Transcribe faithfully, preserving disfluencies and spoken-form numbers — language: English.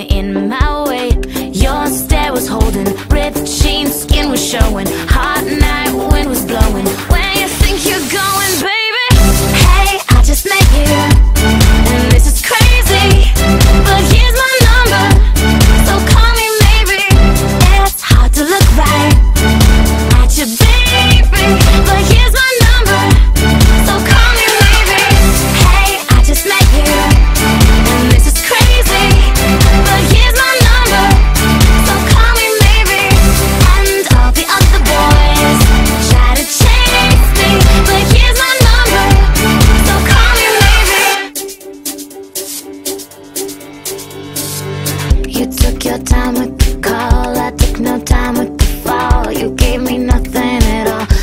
standing in my way. Your stare was holding, ripped jeans, skin was showing. Hot night, wind was blowing. Where you think you're going, baby? Hey, I just met you, and this is crazy, but here's my number, so call me maybe. It's hard to look right at you, baby, but here's my number, so call me maybe. Hey, I just met you, and this is crazy, but here's my number, so call me maybe. And all the other boys try to chase me, but here's my number, so call me maybe. You took your time with the call, I took no time with the fall. You gave me nothing at all,